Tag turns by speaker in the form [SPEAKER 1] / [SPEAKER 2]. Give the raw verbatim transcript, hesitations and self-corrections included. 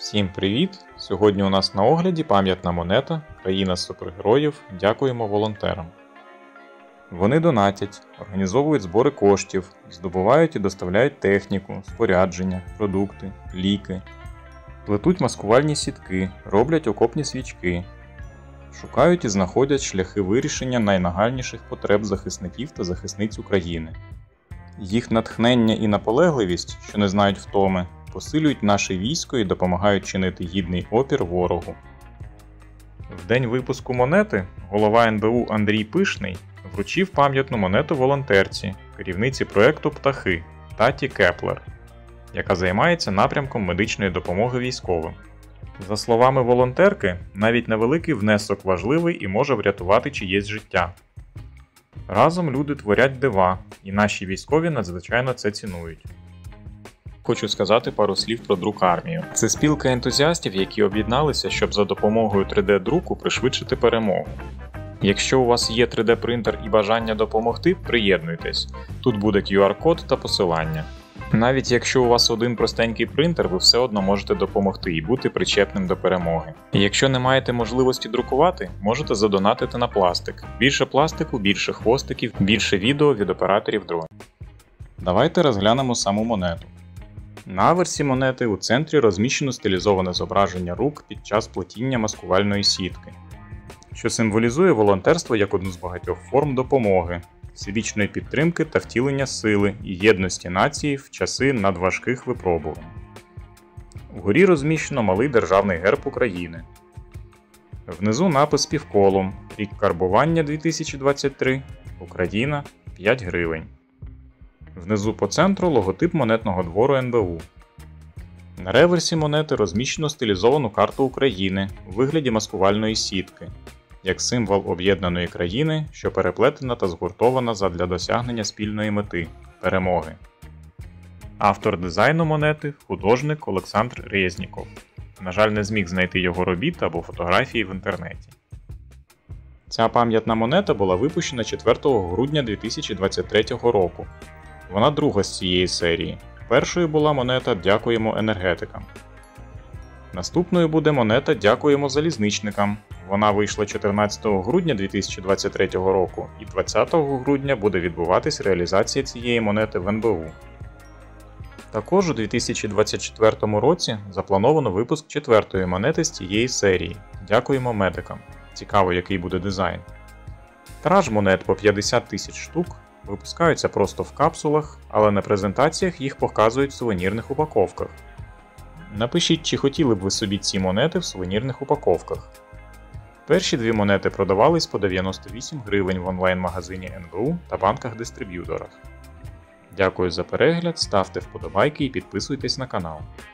[SPEAKER 1] Всім привіт! Сьогодні у нас на огляді пам'ятна монета «Країна супергероїв. Дякуємо волонтерам». Вони донатять, організовують збори коштів, здобувають і доставляють техніку, спорядження, продукти, ліки, плетуть маскувальні сітки, роблять окопні свічки, шукають і знаходять шляхи вирішення найнагальніших потреб захисників та захисниць України. Їх натхнення і наполегливість, що не знають втоми, посилюють наше військо і допомагають чинити гідний опір ворогу. В день випуску монети голова ен бе у Андрій Пишний вручив пам'ятну монету волонтерці, керівниці проєкту «Птахи» Таті Кеплер, яка займається напрямком медичної допомоги військовим. За словами волонтерки, навіть невеликий внесок важливий і може врятувати чиєсь життя. Разом люди творять дива, і наші військові надзвичайно це цінують. Хочу сказати пару слів про друкармію. Це спілка ентузіастів, які об'єдналися, щоб за допомогою три де-друку пришвидшити перемогу. Якщо у вас є три де-принтер і бажання допомогти, приєднуйтесь. Тут буде кю ар-код та посилання. Навіть якщо у вас один простенький принтер, ви все одно можете допомогти і бути причетним до перемоги. І якщо не маєте можливості друкувати, можете задонатити на пластик. Більше пластику, більше хвостиків, більше відео від операторів дронів. Давайте розглянемо саму монету. На аверсі монети у центрі розміщено стилізоване зображення рук під час плетіння маскувальної сітки, що символізує волонтерство як одну з багатьох форм допомоги, всебічної підтримки та втілення сили і єдності нації в часи надважких випробувань. Вгорі розміщено малий державний герб України. Внизу напис півколом «Рік карбування дві тисячі двадцять три, Україна, п'ять гривень». Внизу по центру логотип монетного двору ен бе у. На реверсі монети розміщено стилізовану карту України у вигляді маскувальної сітки, як символ об'єднаної країни, що переплетена та згуртована задля досягнення спільної мети – перемоги. Автор дизайну монети – художник Олександр Резніков. На жаль, не зміг знайти його робіт або фотографії в інтернеті. Ця пам'ятна монета була випущена четвертого грудня дві тисячі двадцять третього року. Вона друга з цієї серії. Першою була монета «Дякуємо енергетикам». Наступною буде монета «Дякуємо залізничникам». Вона вийшла чотирнадцятого грудня дві тисячі двадцять третього року і двадцятого грудня буде відбуватись реалізація цієї монети в ен бе у. Також у дві тисячі двадцять четвертому році заплановано випуск четвертої монети з цієї серії «Дякуємо медикам». Цікаво, який буде дизайн. Тираж монет по п'ятдесят тисяч штук. Випускаються просто в капсулах, але на презентаціях їх показують в сувенірних упаковках. Напишіть, чи хотіли б ви собі ці монети в сувенірних упаковках. Перші дві монети продавались по дев'яносто вісім гривень в онлайн-магазині ен бе у та банках-дистриб'юторах. Дякую за перегляд, ставте вподобайки і підписуйтесь на канал.